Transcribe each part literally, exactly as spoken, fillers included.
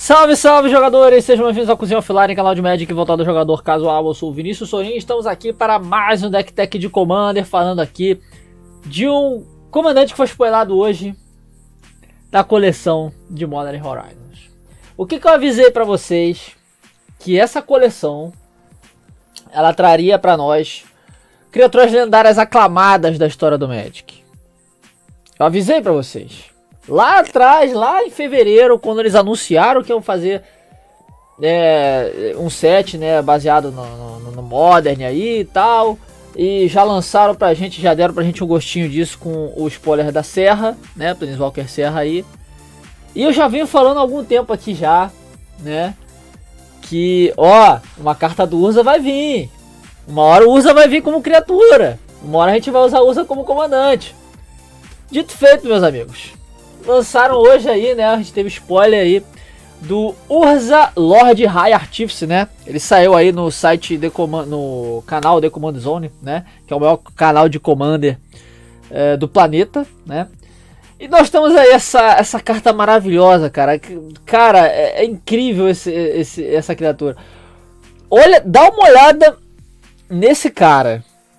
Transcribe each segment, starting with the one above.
Salve, salve jogadores, sejam bem-vindos ao Cozinha Offline, canal de Magic voltado ao jogador casual. Eu sou o Vinícius Sorin e estamos aqui para mais um Deck Tech de Commander, falando aqui de um comandante que foi spoilado hoje da coleção de Modern Horizons. O que, que eu avisei para vocês? Que essa coleção ela traria para nós criaturas lendárias aclamadas da história do Magic. Eu avisei para vocês. Lá atrás, lá em fevereiro, quando eles anunciaram que iam fazer é, um set, né, baseado no, no, no Modern aí e tal, e já lançaram pra gente, já deram pra gente um gostinho disso com o spoiler da Serra, né, Planeswalker Serra aí. E eu já venho falando há algum tempo aqui já, né, que, ó, uma carta do Urza vai vir. Uma hora o Urza vai vir como criatura, uma hora a gente vai usar o Urza como comandante. Dito feito, meus amigos. Lançaram hoje aí, né, a gente teve spoiler aí do Urza Lord High Artifice, né? Ele saiu aí no site, de Command, no canal The Command Zone, né? Que é o maior canal de Commander é, do planeta, né? E nós temos aí essa, essa carta maravilhosa, cara. Cara, é, é incrível esse, esse, essa criatura. Olha, dá uma olhada nesse cara.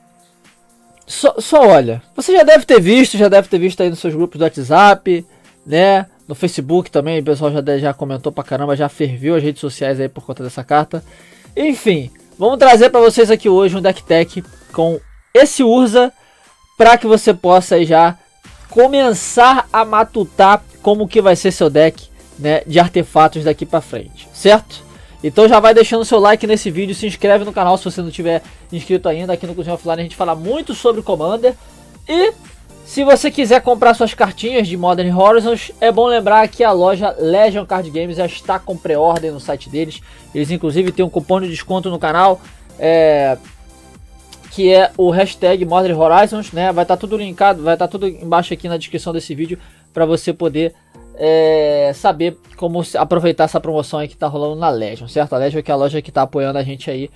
Só, só olha, você já deve ter visto, já deve ter visto aí nos seus grupos do WhatsApp, né? No Facebook também, o pessoal já, já comentou pra caramba, já ferviu as redes sociais aí por conta dessa carta. Enfim, vamos trazer pra vocês aqui hoje um Deck Tech com esse Urza, pra que você possa aí já começar a matutar como que vai ser seu deck, né, de artefatos daqui pra frente, certo? Então já vai deixando seu like nesse vídeo, se inscreve no canal se você não tiver inscrito ainda. Aqui no Cozinha Offline a gente fala muito sobre Commander. E se você quiser comprar suas cartinhas de Modern Horizons, é bom lembrar que a loja Legion Card Games já está com pré-ordem no site deles. Eles inclusive têm um cupom de desconto no canal, é, que é o hashtag Modern Horizons, né? Vai estar tudo linkado, vai estar tudo embaixo aqui na descrição desse vídeo para você poder É, saber como aproveitar essa promoção aí que tá rolando na Legion, certo? A Legion é que é a loja que tá apoiando a gente aí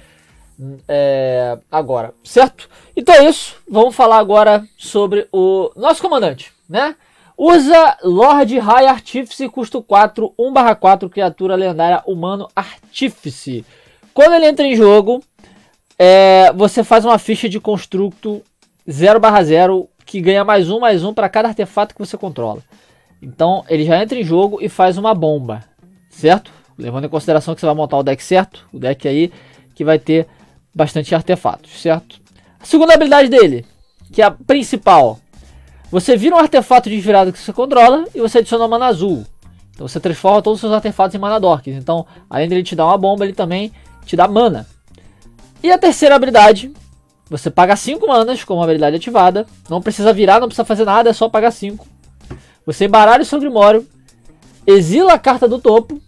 é, agora, certo? Então é isso, vamos falar agora sobre o nosso comandante, né? Urza Lord High Artifice, custo quatro, um barra quatro, criatura lendária humano Artífice. Quando ele entra em jogo, é, você faz uma ficha de construto zero barra zero que ganha mais um, mais um para cada artefato que você controla. Então ele já entra em jogo e faz uma bomba, certo? Levando em consideração que você vai montar o deck certo, o deck aí que vai ter bastante artefatos, certo? A segunda habilidade dele, que é a principal, você vira um artefato desvirado que você controla e você adiciona mana azul. Então você transforma todos os seus artefatos em mana dorks. Então, além de ele te dar uma bomba, ele também te dá mana. E a terceira habilidade, você paga cinco manas com uma habilidade ativada. Não precisa virar, não precisa fazer nada, é só pagar cinco. Você embaralha o seu Grimório, exila a carta do topo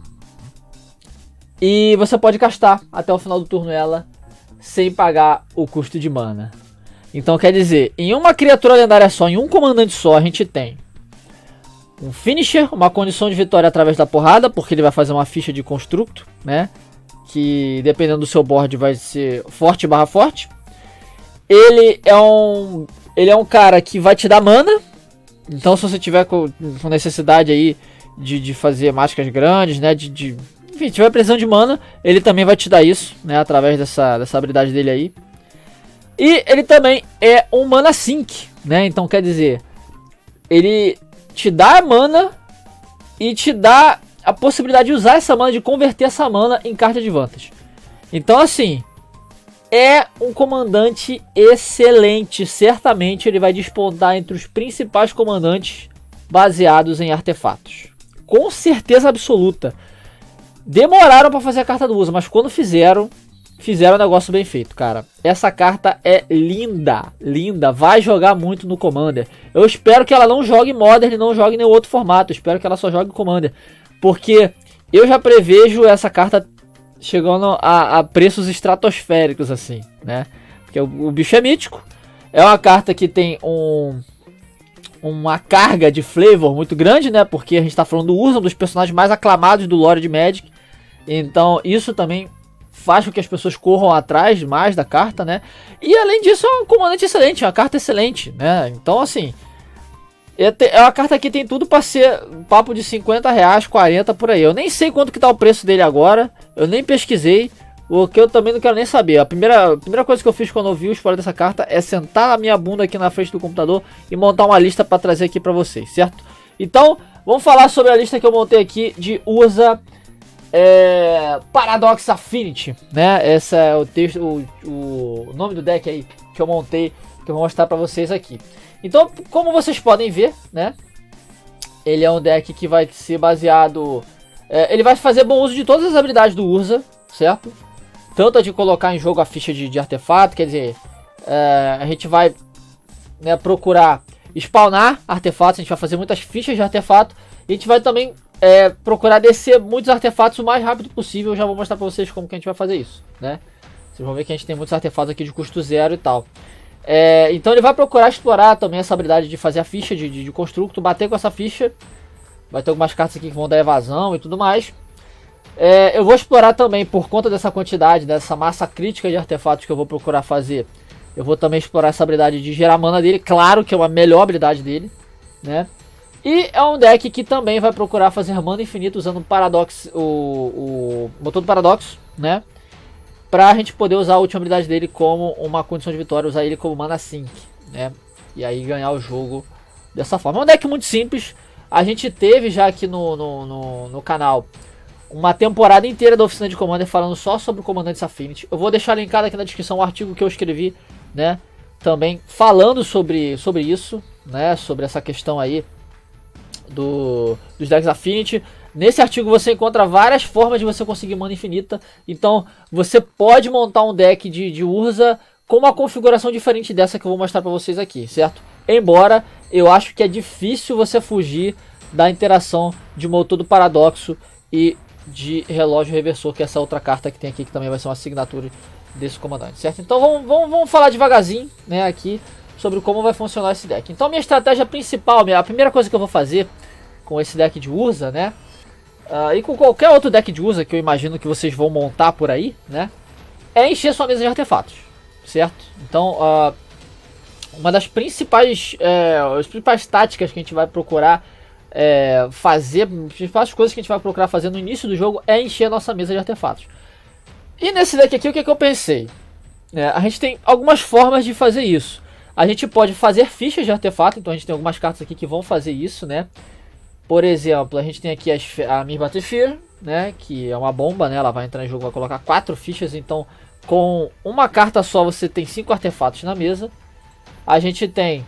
e você pode castar até o final do turno ela sem pagar o custo de mana. Então quer dizer, em uma criatura lendária só, em um comandante só, a gente tem um finisher, uma condição de vitória através da porrada, porque ele vai fazer uma ficha de construto, né? Que dependendo do seu board vai ser forte barra forte. Ele é um, ele é um cara que vai te dar mana. Então se você tiver com, com necessidade aí de, de fazer mágicas grandes, né, de, de, enfim, tiver precisando de mana, ele também vai te dar isso, né, através dessa, dessa habilidade dele aí. E ele também é um mana sink, né, então quer dizer, ele te dá mana e te dá a possibilidade de usar essa mana, de converter essa mana em carta de vantage. Então assim, é um comandante excelente, certamente ele vai despontar entre os principais comandantes baseados em artefatos. Com certeza absoluta. Demoraram para fazer a carta do Urza, mas quando fizeram, fizeram um negócio bem feito, cara. Essa carta é linda, linda, vai jogar muito no Commander. Eu espero que ela não jogue Modern, não jogue em nenhum outro formato, eu espero que ela só jogue Commander. Porque eu já prevejo essa carta chegando a, a preços estratosféricos, assim, né? Porque o, o bicho é mítico. É uma carta que tem um, uma carga de flavor muito grande, né? Porque a gente tá falando do Urza, um dos personagens mais aclamados do lore de Magic. Então isso também faz com que as pessoas corram atrás mais da carta, né? E além disso é um comandante excelente, é uma carta excelente, né? Então assim, É uma carta que tem tudo para ser um papo de cinquenta reais, quarenta por aí. Eu nem sei quanto que tá o preço dele agora. Eu nem pesquisei. O que eu também não quero nem saber. A primeira, a primeira coisa que eu fiz quando eu vi o spoiler dessa carta é sentar a minha bunda aqui na frente do computador e montar uma lista para trazer aqui para vocês, certo? Então, vamos falar sobre a lista que eu montei aqui de Urza é, Paradox Affinity, né? Esse é o texto, o, o nome do deck aí que eu montei, que eu vou mostrar para vocês aqui. Então, como vocês podem ver, né? Ele é um deck que vai ser baseado... É, ele vai fazer bom uso de todas as habilidades do Urza, certo? Tanto a de colocar em jogo a ficha de, de artefato, quer dizer, é, a gente vai, né, procurar spawnar artefatos, a gente vai fazer muitas fichas de artefato. E a gente vai também é, procurar descer muitos artefatos o mais rápido possível. Eu já vou mostrar pra vocês como que a gente vai fazer isso, né? Vocês vão ver que a gente tem muitos artefatos aqui de custo zero e tal. É, então ele vai procurar explorar também essa habilidade de fazer a ficha de, de, de construto, bater com essa ficha. Vai ter algumas cartas aqui que vão dar evasão e tudo mais. É, eu vou explorar também, por conta dessa quantidade, dessa massa crítica de artefatos que eu vou procurar fazer. Eu vou também explorar essa habilidade de gerar mana dele. Claro que é uma melhor habilidade dele, né? E é um deck que também vai procurar fazer mana infinita usando o Paradox, o, o motor do Paradoxo, né? Pra gente poder usar a última habilidade dele como uma condição de vitória, usar ele como mana sync, né? E aí ganhar o jogo dessa forma. É um deck muito simples. A gente teve já aqui no, no, no, no canal uma temporada inteira da oficina de Commander falando só sobre o Comandante Affinity. Eu vou deixar linkado aqui na descrição o artigo que eu escrevi, né? Também falando sobre, sobre isso, né? Sobre essa questão aí do, dos decks Affinity. Nesse artigo você encontra várias formas de você conseguir mana infinita. Então você pode montar um deck de, de Urza com uma configuração diferente dessa que eu vou mostrar para vocês aqui, certo? Embora eu acho que é difícil você fugir da interação de motor do Paradoxo e de relógio reversor, que é essa outra carta que tem aqui, que também vai ser uma assinatura desse comandante, certo? Então vamos, vamos, vamos falar devagarzinho, né, aqui sobre como vai funcionar esse deck. Então minha estratégia principal, a primeira coisa que eu vou fazer com esse deck de Urza, né, uh, e com qualquer outro deck de Urza que eu imagino que vocês vão montar por aí, né, é encher sua mesa de artefatos, certo? Então uh, uma das principais, é, as principais táticas que a gente vai procurar É, fazer, as principais coisas que a gente vai procurar fazer no início do jogo é encher a nossa mesa de artefatos. E nesse deck aqui, o que, é que eu pensei? É, a gente tem algumas formas de fazer isso. A gente pode fazer fichas de artefato, então a gente tem algumas cartas aqui que vão fazer isso, né? Por exemplo, a gente tem aqui a, a Mir Battlesphere, né? Que é uma bomba, né? Ela vai entrar em jogo, vai colocar quatro fichas, então com uma carta só você tem cinco artefatos na mesa. A gente tem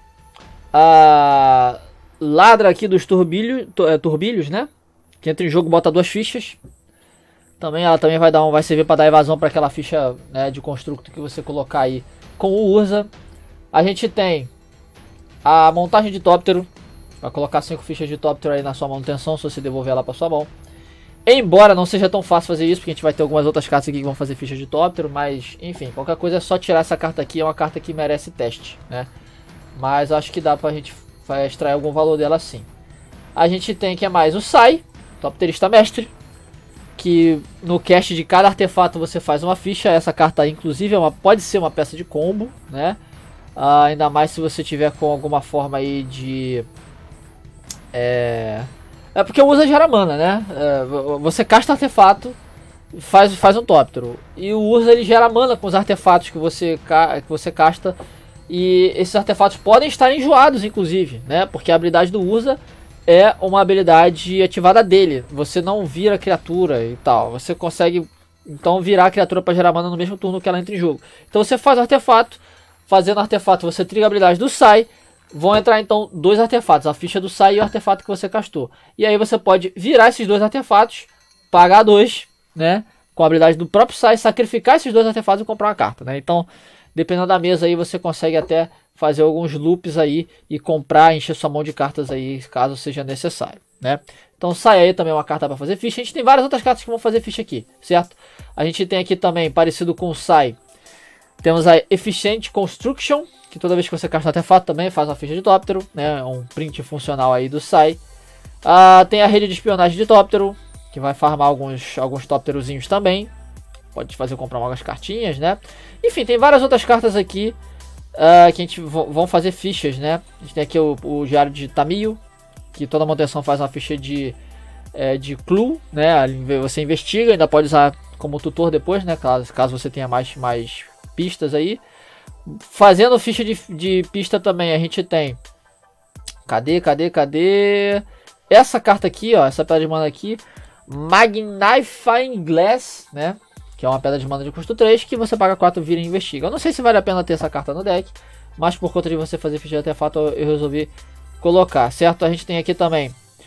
a Ladra aqui dos turbilhos, turbilhos, né? Que entra em jogo, bota duas fichas. Também ela também vai dar um, vai servir para dar evasão para aquela ficha, né, de construto que você colocar aí com o Urza. A gente tem a montagem de Tóptero. Vai colocar cinco fichas de Tóptero aí na sua manutenção, se você devolver ela para sua mão. Embora não seja tão fácil fazer isso, porque a gente vai ter algumas outras cartas aqui que vão fazer fichas de Tóptero, mas enfim, qualquer coisa é só tirar essa carta aqui, é uma carta que merece teste, né? Mas acho que dá pra gente vai extrair algum valor dela sim. A gente tem que é mais o Sai, Topterista Mestre, que no cast de cada artefato você faz uma ficha. Essa carta aí, inclusive, é uma, pode ser uma peça de combo, né? Ah, ainda mais se você tiver com alguma forma aí de... É, é porque o Urza gera mana, né? É, você casta artefato, faz, faz um Tóptero. E o Urza ele gera mana com os artefatos que você, que você casta. E esses artefatos podem estar enjoados, inclusive, né? Porque a habilidade do Urza é uma habilidade ativada dele. Você não vira criatura e tal. Você consegue, então, virar a criatura para gerar mana no mesmo turno que ela entra em jogo. Então você faz o artefato. Fazendo artefato, você triga a habilidade do Sai. Vão entrar, então, dois artefatos. A ficha do Sai e o artefato que você castou. E aí você pode virar esses dois artefatos. Pagar dois, né? Com a habilidade do próprio Sai. Sacrificar esses dois artefatos e comprar uma carta, né? Então... dependendo da mesa aí, você consegue até fazer alguns loops aí e comprar, encher sua mão de cartas aí, caso seja necessário, né? Então sai aí também uma carta para fazer ficha. A gente tem várias outras cartas que vão fazer ficha aqui, certo? A gente tem aqui também, parecido com o Sai, temos a Efficient Construction, que toda vez que você casta artefato também faz uma ficha de Tóptero, né? Um print funcional aí do Sai. Ah, tem a rede de espionagem de Tóptero, que vai farmar alguns, alguns Tópterozinhos também. Pode fazer comprar algumas cartinhas, né? Enfim, tem várias outras cartas aqui Uh, que a gente vão fazer fichas, né? A gente tem aqui o, o diário de Tamil, que toda manutenção faz uma ficha de, é, de clue, né? Você investiga, ainda pode usar como tutor depois, né? Caso, caso você tenha mais, mais pistas aí. Fazendo ficha de, de pista também, a gente tem... Cadê, cadê, cadê? Essa carta aqui, ó, essa pedra de mana aqui, Magnifying Glass, né? Que é uma pedra de mana de custo três, que você paga quatro, vira e investiga. Eu não sei se vale a pena ter essa carta no deck, mas por conta de você fazer ficha de artefato, eu resolvi colocar, certo? A gente tem aqui também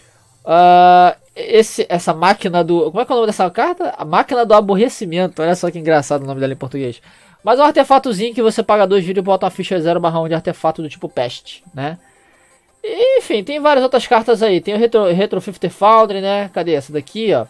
uh, esse, essa máquina do... Como é que é o nome dessa carta? A máquina do aborrecimento. Olha só que engraçado o nome dela em português. Mas é um artefatozinho que você paga dois vídeos e bota uma ficha zero barra um de artefato do tipo peste, né? E, enfim, tem várias outras cartas aí. Tem o Retro, Retro cinquenta Foundry, né? Cadê essa daqui, ó?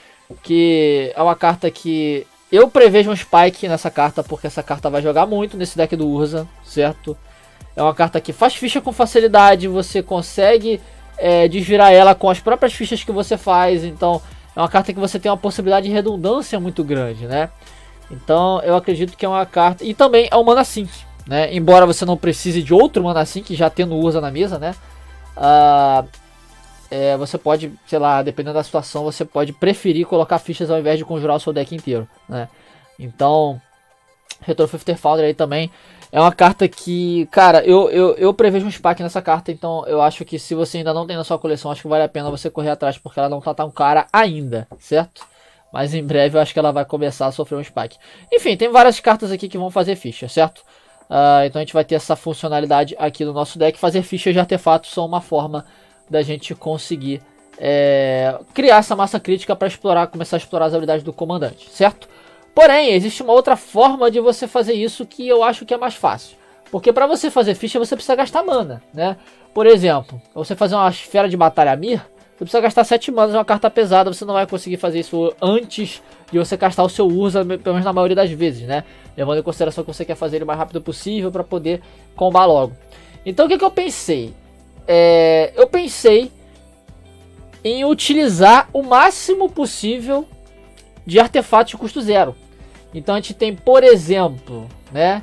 Que é uma carta que eu prevejo um spike nessa carta, porque essa carta vai jogar muito nesse deck do Urza, certo? É uma carta que faz ficha com facilidade, você consegue é, desvirar ela com as próprias fichas que você faz, então é uma carta que você tem uma possibilidade de redundância muito grande, né? Então eu acredito que é uma carta... E também é um Mana Sync, né? Embora você não precise de outro Mana Sync, já tendo Urza na mesa, né? Ah... É, você pode, sei lá, dependendo da situação, você pode preferir colocar fichas ao invés de conjurar o seu deck inteiro, né? Então, Retro cinquenta Foundry aí também é uma carta que, cara, eu, eu, eu prevejo um spike nessa carta, então eu acho que se você ainda não tem na sua coleção, acho que vale a pena você correr atrás, porque ela não tá tão cara ainda, certo? Mas em breve eu acho que ela vai começar a sofrer um spike. Enfim, tem várias cartas aqui que vão fazer ficha, certo? Uh, então a gente vai ter essa funcionalidade aqui no nosso deck. Fazer fichas de artefatos são uma forma da gente conseguir é, criar essa massa crítica para explorar, começar a explorar as habilidades do comandante, certo? Porém, existe uma outra forma de você fazer isso que eu acho que é mais fácil. Porque para você fazer ficha, você precisa gastar mana, né? Por exemplo, você fazer uma esfera de batalha Mir, você precisa gastar sete manas, é uma carta pesada, você não vai conseguir fazer isso antes de você gastar o seu Urza, pelo menos na maioria das vezes, né? Levando em consideração que você quer fazer ele o mais rápido possível para poder combar logo. Então o que, que eu pensei? É, eu pensei em utilizar o máximo possível de artefatos de custo zero. Então a gente tem, por exemplo, né,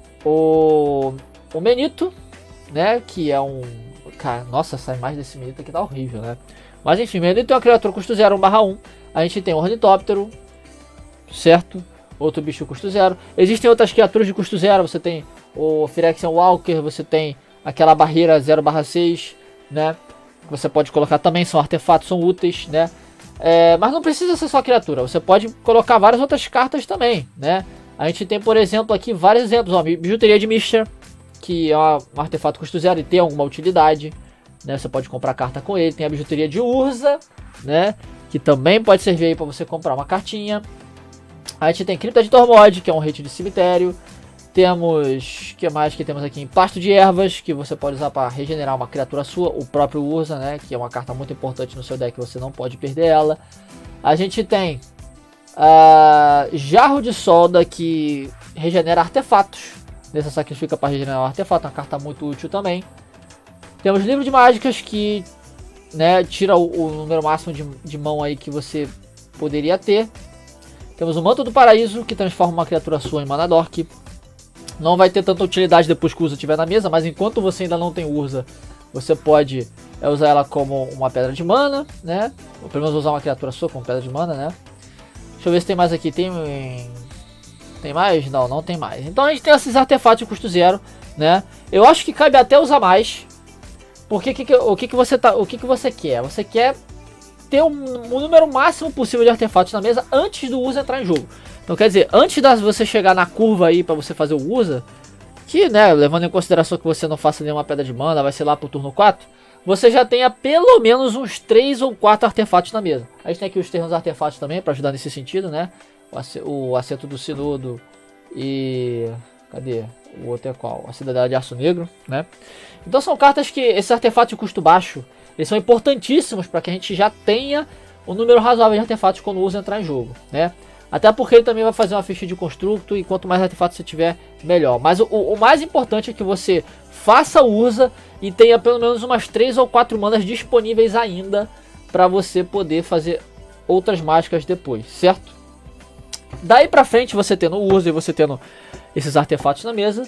o, o Menito, né, que é um... Cara, nossa, essa imagem desse Menito aqui tá horrível, né? Mas enfim, Menito é uma criatura custo zero, um barra um. A gente tem o Ornitóptero, certo? Outro bicho custo zero. Existem outras criaturas de custo zero, você tem o Phyrexian Walker, você tem aquela barreira zero barra seis, né? Você pode colocar também, são artefatos, são úteis, né? É, mas não precisa ser só criatura, você pode colocar várias outras cartas também, né? A gente tem, por exemplo, aqui vários exemplos, ó, Bijuteria de Mishra, que é uma, um artefato custo zero e tem alguma utilidade, né? Você pode comprar carta com ele. Tem a Bijuteria de Urza, né? Que também pode servir aí para você comprar uma cartinha. A gente tem Cripta de Tormod, que é um hate de cemitério. Temos, o que mais que temos aqui? Pasto de Ervas, que você pode usar para regenerar uma criatura sua. O próprio Urza, né? Que é uma carta muito importante no seu deck, você não pode perder ela. A gente tem uh, Jarro de Solda, que regenera artefatos. Nessa sacrifica para regenerar um artefato, uma carta muito útil também. Temos Livro de Mágicas, que, né, tira o, o número máximo de, de mão aí que você poderia ter. Temos o Manto do Paraíso, que transforma uma criatura sua em Mana Dork. Não vai ter tanta utilidade depois que o Urza estiver na mesa, mas enquanto você ainda não tem Urza, você pode é, usar ela como uma pedra de mana, né? Ou pelo menos usar uma criatura sua como pedra de mana, né? Deixa eu ver se tem mais aqui. Tem, tem mais? Não, não tem mais. Então a gente tem esses artefatos de custo zero, né? Eu acho que cabe até usar mais. Porque que que, o, que, que, você tá, o que, que você quer? Você quer ter um, um número máximo possível de artefatos na mesa antes do Urza entrar em jogo. Então quer dizer, antes de você chegar na curva aí para você fazer o Urza, que, né, levando em consideração que você não faça nenhuma pedra de mana, vai ser lá pro turno quatro, você já tenha pelo menos uns três ou quatro artefatos na mesa. A gente tem aqui os termos artefatos também para ajudar nesse sentido, né? O Assento do Sinudo e... cadê? O outro é qual? A Cidadela de Aço Negro, né? Então são cartas que, esses artefatos de custo baixo, eles são importantíssimos para que a gente já tenha um número razoável de artefatos quando o Urza entrar em jogo, né? Até porque ele também vai fazer uma ficha de construto e quanto mais artefatos você tiver, melhor. Mas o, o mais importante é que você faça o Urza e tenha pelo menos umas três ou quatro manas disponíveis ainda para você poder fazer outras mágicas depois, certo? Daí pra frente, você tendo o Urza e você tendo esses artefatos na mesa,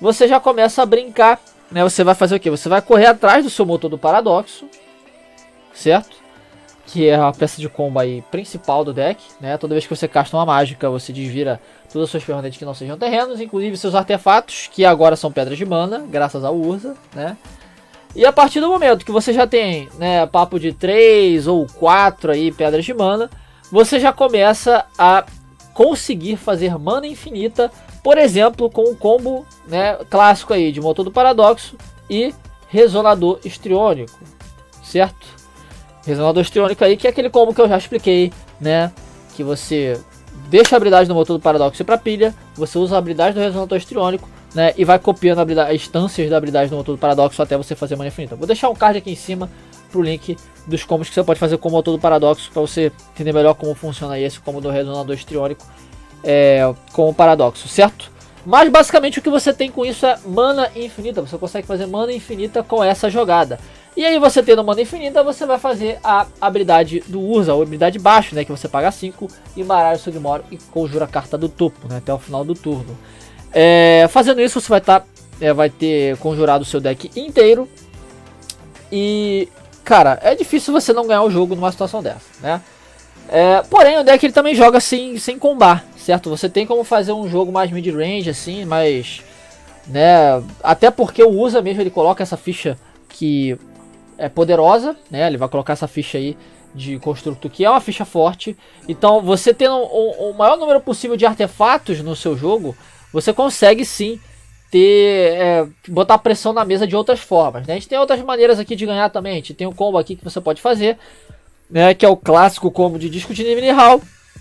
você já começa a brincar, né? Você vai fazer o quê? Você vai correr atrás do seu motor do paradoxo, certo? Que é a peça de combo aí principal do deck, né? Toda vez que você casta uma mágica, você desvira todas as suas permanentes que não sejam terrenos, inclusive seus artefatos, que agora são pedras de mana, graças ao Urza, né? E a partir do momento que você já tem, né, papo de três ou quatro aí pedras de mana, você já começa a conseguir fazer mana infinita, por exemplo, com o combo, né, clássico aí de motor do paradoxo e resonador histriônico, certo? Resonador histriônico aí, que é aquele combo que eu já expliquei, né, que você deixa a habilidade do motor do paradoxo para pilha, você usa a habilidade do resonador histriônico, né, e vai copiando a habilidade, as instâncias da habilidade do motor do paradoxo até você fazer mana infinita. Vou deixar um card aqui em cima pro link dos combos que você pode fazer com o motor do paradoxo, para você entender melhor como funciona aí esse combo do resonador histriônico é, com o paradoxo, certo? Mas basicamente o que você tem com isso é mana infinita, você consegue fazer mana infinita com essa jogada. E aí você tendo mana infinita, você vai fazer a habilidade do Urza, a habilidade baixo, né, que você paga cinco, e baralha o Sugimori e conjura a carta do topo, né, até o final do turno. É, fazendo isso você vai, tá, é, vai ter conjurado o seu deck inteiro. E, cara, é difícil você não ganhar o jogo numa situação dessa, né? É, porém, o deck ele também joga sem, sem combar, certo? Você tem como fazer um jogo mais mid-range, assim, mas... né, até porque o Urza mesmo, ele coloca essa ficha que é poderosa, né? Ele vai colocar essa ficha aí de construto que é uma ficha forte. Então, você tendo o, o maior número possível de artefatos no seu jogo, você consegue sim ter, é, botar pressão na mesa de outras formas, né? A gente tem outras maneiras aqui de ganhar também. A gente tem um combo aqui que você pode fazer, né, que é o clássico combo de disco de mineral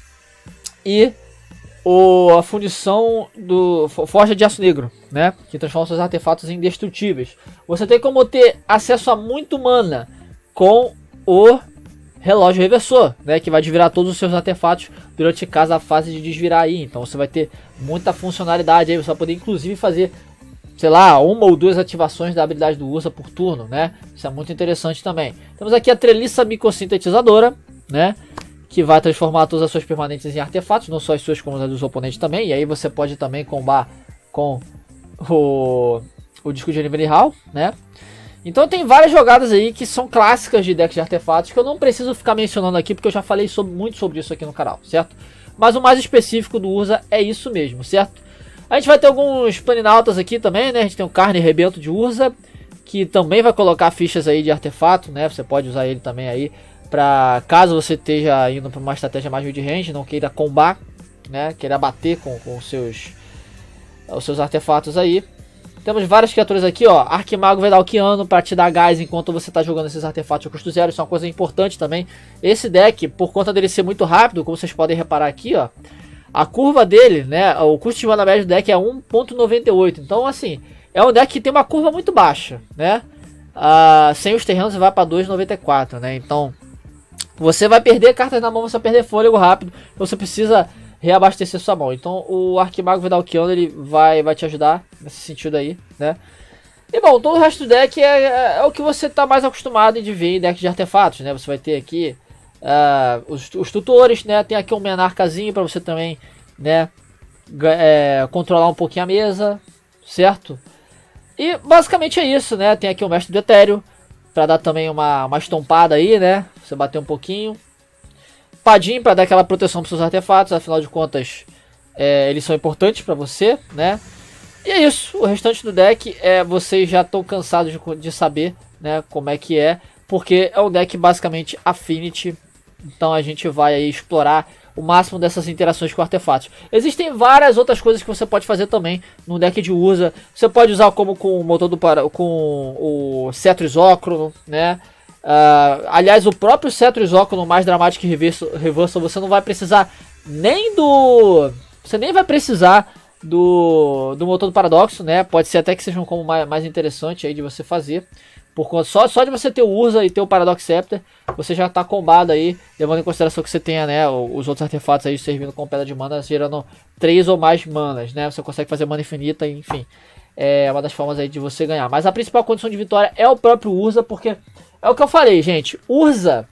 e o, a fundição do forja de aço negro, né, que transforma seus artefatos em indestrutíveis. Você tem como ter acesso a muito mana com o relógio reversor, né, que vai desvirar todos os seus artefatos durante cada fase de desvirar aí. Então você vai ter muita funcionalidade aí, você vai poder inclusive fazer, sei lá, uma ou duas ativações da habilidade do Urza por turno, né? Isso é muito interessante também. Temos aqui a treliça microsintetizadora, né, que vai transformar todas as suas permanentes em artefatos, não só as suas como as dos oponentes também. E aí você pode também combar com o, o disco de Aniverihal, né? Então tem várias jogadas aí que são clássicas de decks de artefatos que eu não preciso ficar mencionando aqui porque eu já falei sobre, muito sobre isso aqui no canal, certo? Mas o mais específico do Urza é isso mesmo, certo? A gente vai ter alguns planinautas aqui também, né? A gente tem o Carne e Rebento de Urza, que também vai colocar fichas aí de artefato, né? Você pode usar ele também aí para caso você esteja indo para uma estratégia mais mid-range, não queira combar, né? Queira bater com, com os, seus, os seus artefatos aí. Temos várias criaturas aqui, ó. Arquimago Vedalquiano para te dar gás enquanto você está jogando esses artefatos de custo zero. Isso é uma coisa importante também. Esse deck, por conta dele ser muito rápido, como vocês podem reparar aqui, ó, a curva dele, né, o custo de mana médio do deck é um ponto noventa e oito. Então, assim, é um deck que tem uma curva muito baixa, né? Ah, sem os terrenos vai para dois ponto noventa e quatro, né? Então, você vai perder cartas na mão, você vai perder fôlego rápido. Você precisa reabastecer sua mão. Então o Arquimago Vedalquiano ele vai, vai te ajudar nesse sentido aí, né? E bom, todo o resto do deck é, é, é o que você está mais acostumado de ver em deck de artefatos, né? Você vai ter aqui uh, os, os tutores, né? Tem aqui um menarcazinho para você também, né, é, controlar um pouquinho a mesa, certo? E basicamente é isso, né? Tem aqui o Mestre do Etéreo para dar também uma, uma estompada aí, né? Você bater um pouquinho. Padim para dar aquela proteção para seus artefatos, afinal de contas é, eles são importantes para você, né? E é isso, o restante do deck é, vocês já estão cansados de, de saber, né, como é que é, porque é um deck basicamente Affinity, então a gente vai aí explorar o máximo dessas interações com artefatos. Existem várias outras coisas que você pode fazer também no deck de Urza. Você pode usar como com o motor do para, com o Cetro Isócrono, né? Uh, aliás, o próprio Cetro Isócrono mais Dramatic Reversal, Reversal, você não vai precisar nem do... Você nem vai precisar do, do motor do paradoxo, né? Pode ser até que seja um combo mais, mais interessante aí de você fazer. Por conta, só, só de você ter o Urza e ter o Paradox Scepter, você já está combado aí, levando em consideração que você tenha, né, os outros artefatos aí servindo com pedra de mana, gerando três ou mais manas, né? Você consegue fazer mana infinita, enfim. É uma das formas aí de você ganhar. Mas a principal condição de vitória é o próprio Urza, porque é o que eu falei, gente. Urza,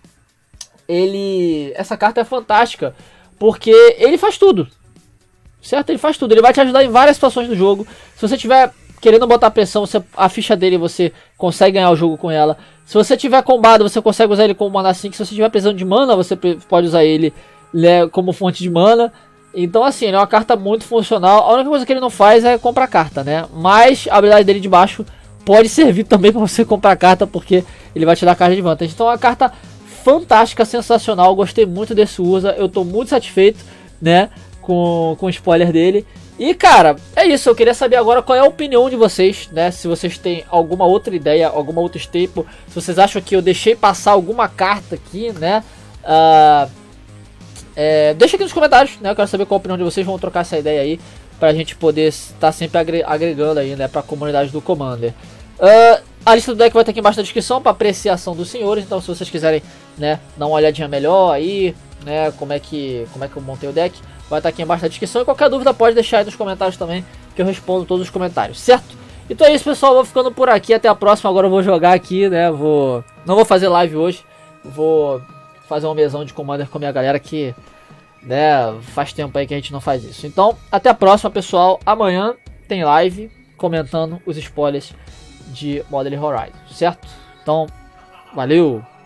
ele... essa carta é fantástica, porque ele faz tudo. Certo? Ele faz tudo. Ele vai te ajudar em várias situações do jogo. Se você tiver querendo botar pressão, você, a ficha dele você consegue ganhar o jogo com ela. Se você tiver combado, você consegue usar ele como mana cinco. Se você tiver precisando de mana, você pode usar ele, né, como fonte de mana. Então assim, ele é uma carta muito funcional. A única coisa que ele não faz é comprar carta, né? Mas a habilidade dele de baixo pode servir também para você comprar carta, porque ele vai te dar carta de vantagem. Então é uma carta fantástica, sensacional. Gostei muito desse usa. Eu tô muito satisfeito, né, com, com o spoiler dele. E cara, é isso, eu queria saber agora qual é a opinião de vocês, né, se vocês têm alguma outra ideia, alguma outra staple, se vocês acham que eu deixei passar alguma carta aqui, né, uh, é, deixa aqui nos comentários, né, eu quero saber qual a opinião de vocês, vamos trocar essa ideia aí, pra gente poder estar sempre agregando aí, né, pra comunidade do Commander. Uh, a lista do deck vai estar aqui embaixo na descrição para apreciação dos senhores, então se vocês quiserem, né, dar uma olhadinha melhor aí, né, como é que, como é que eu montei o deck, vai estar aqui embaixo na descrição. E qualquer dúvida pode deixar aí nos comentários também, que eu respondo todos os comentários, certo? Então é isso, pessoal, vou ficando por aqui, até a próxima. Agora eu vou jogar aqui, né, vou... não vou fazer live hoje, vou fazer uma mesão de Commander com a minha galera que, né, faz tempo aí que a gente não faz isso. Então, até a próxima, pessoal. Amanhã tem live comentando os spoilers de Modern Horizon, certo? Então, valeu!